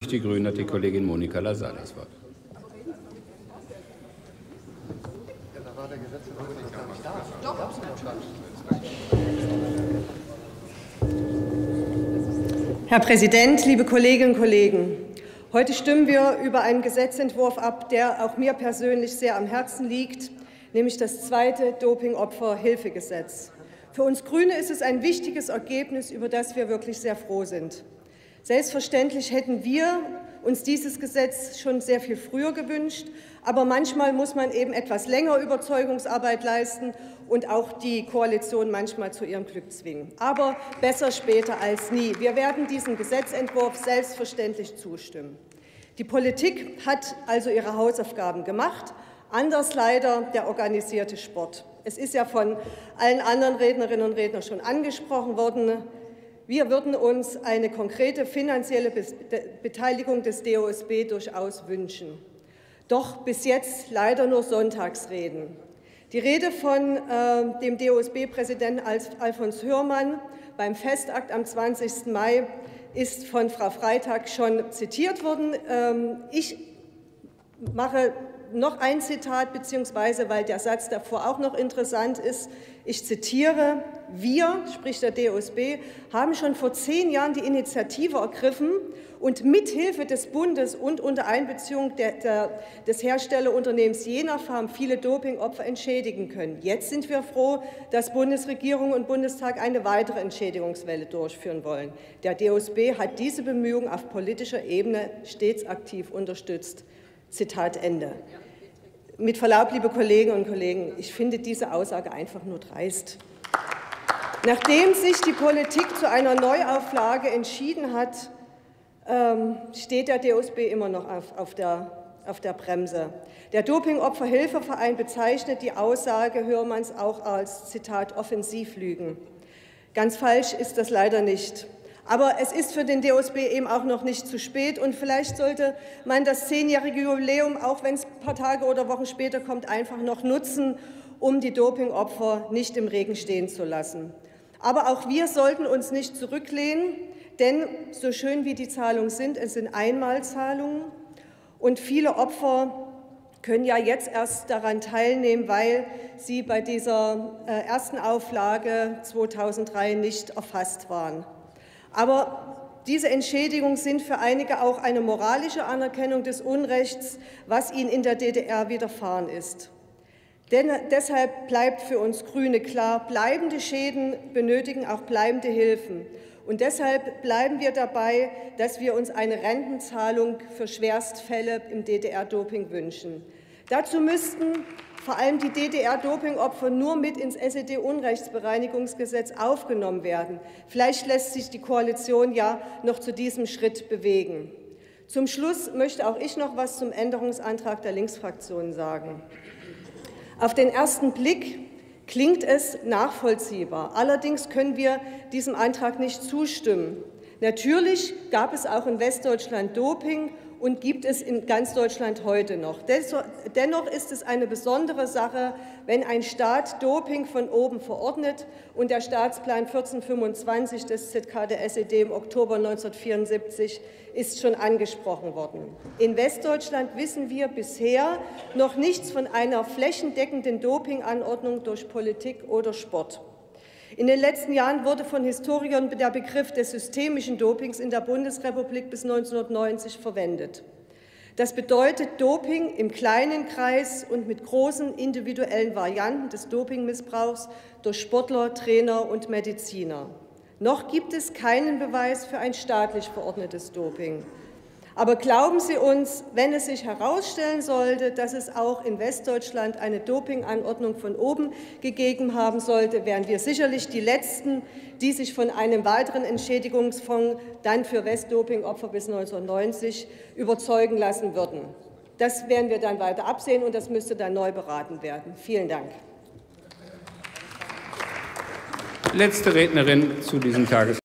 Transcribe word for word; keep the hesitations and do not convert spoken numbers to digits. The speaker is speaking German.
Die Grünen hat die Kollegin Monika Lasal das Wort. Herr Präsident, liebe Kolleginnen und Kollegen! Heute stimmen wir über einen Gesetzentwurf ab, der auch mir persönlich sehr am Herzen liegt, nämlich das zweite Dopingopferhilfegesetz. Für uns Grüne ist es ein wichtiges Ergebnis, über das wir wirklich sehr froh sind. Selbstverständlich hätten wir uns dieses Gesetz schon sehr viel früher gewünscht, aber manchmal muss man eben etwas länger Überzeugungsarbeit leisten und auch die Koalition manchmal zu ihrem Glück zwingen. Aber besser später als nie. Wir werden diesem Gesetzentwurf selbstverständlich zustimmen. Die Politik hat also ihre Hausaufgaben gemacht, anders leider der organisierte Sport. Es ist ja von allen anderen Rednerinnen und Rednern schon angesprochen worden. Wir würden uns eine konkrete finanzielle Beteiligung des D O S B durchaus wünschen. Doch bis jetzt leider nur Sonntagsreden. Die Rede von äh, dem D O S B-Präsidenten Alfons Hörmann beim Festakt am zwanzigsten Mai ist von Frau Freitag schon zitiert worden. Ähm, ich mache noch ein Zitat, beziehungsweise weil der Satz davor auch noch interessant ist. Ich zitiere: Wir, sprich der D O S B, haben schon vor zehn Jahren die Initiative ergriffen und mithilfe des Bundes und unter Einbeziehung der, der, des Herstellerunternehmens Jenafarm viele Dopingopfer entschädigen können. Jetzt sind wir froh, dass Bundesregierung und Bundestag eine weitere Entschädigungswelle durchführen wollen. Der D O S B hat diese Bemühungen auf politischer Ebene stets aktiv unterstützt. Zitat Ende. Mit Verlaub, liebe Kolleginnen und Kollegen, ich finde diese Aussage einfach nur dreist. Nachdem sich die Politik zu einer Neuauflage entschieden hat, steht der D O S B immer noch auf, auf, der, auf der Bremse. Der Dopingopferhilfeverein bezeichnet die Aussage Hörmanns auch als, Zitat, Offensivlügen. Ganz falsch ist das leider nicht. Aber es ist für den D O S B eben auch noch nicht zu spät, und vielleicht sollte man das zehnjährige Jubiläum, auch wenn es ein paar Tage oder Wochen später kommt, einfach noch nutzen, um die Dopingopfer nicht im Regen stehen zu lassen. Aber auch wir sollten uns nicht zurücklehnen, denn so schön wie die Zahlungen sind, es sind Einmalzahlungen, und viele Opfer können ja jetzt erst daran teilnehmen, weil sie bei dieser ersten Auflage zweitausenddrei nicht erfasst waren. Aber diese Entschädigungen sind für einige auch eine moralische Anerkennung des Unrechts, was ihnen in der D D R widerfahren ist. Denn deshalb bleibt für uns Grüne klar, bleibende Schäden benötigen auch bleibende Hilfen. Und deshalb bleiben wir dabei, dass wir uns eine Rentenzahlung für Schwerstfälle im D D R-Doping wünschen. Dazu müssten vor allem die D D R-Dopingopfer nur mit ins S E D-Unrechtsbereinigungsgesetz aufgenommen werden. Vielleicht lässt sich die Koalition ja noch zu diesem Schritt bewegen. Zum Schluss möchte auch ich noch etwas zum Änderungsantrag der Linksfraktion sagen. Auf den ersten Blick klingt es nachvollziehbar. Allerdings können wir diesem Antrag nicht zustimmen. Natürlich gab es auch in Westdeutschland Doping und gibt es in ganz Deutschland heute noch. Dennoch ist es eine besondere Sache, wenn ein Staat Doping von oben verordnet, und der Staatsplan vierzehnhundertfünfundzwanzig des Z K der S E D im Oktober neunzehnhundertvierundsiebzig ist schon angesprochen worden. In Westdeutschland wissen wir bisher noch nichts von einer flächendeckenden Dopinganordnung durch Politik oder Sport. In den letzten Jahren wurde von Historikern der Begriff des systemischen Dopings in der Bundesrepublik bis neunzehnhundertneunzig verwendet. Das bedeutet Doping im kleinen Kreis und mit großen individuellen Varianten des Dopingmissbrauchs durch Sportler, Trainer und Mediziner. Noch gibt es keinen Beweis für ein staatlich verordnetes Doping. Aber glauben Sie uns, wenn es sich herausstellen sollte, dass es auch in Westdeutschland eine Dopinganordnung von oben gegeben haben sollte, wären wir sicherlich die Letzten, die sich von einem weiteren Entschädigungsfonds dann für Westdopingopfer bis neunzehnhundertneunzig überzeugen lassen würden. Das werden wir dann weiter absehen, und das müsste dann neu beraten werden. Vielen Dank. Letzte Rednerin zu diesem Tages